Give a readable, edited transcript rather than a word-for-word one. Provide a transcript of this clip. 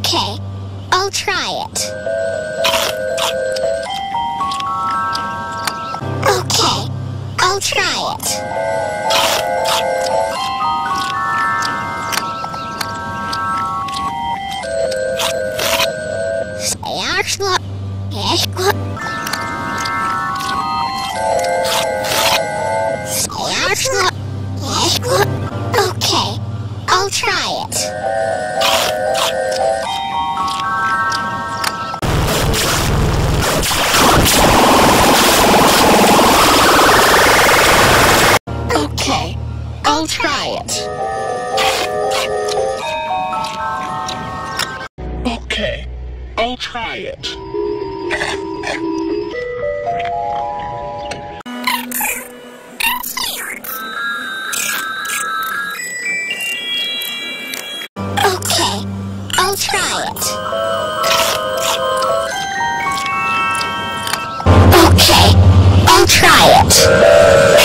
Okay, I'll try it. Okay, I'll try it. Okay, I'll try it. Okay, I'll try it. Okay, I'll try it. Okay, I'll try it. Okay, I'll try it.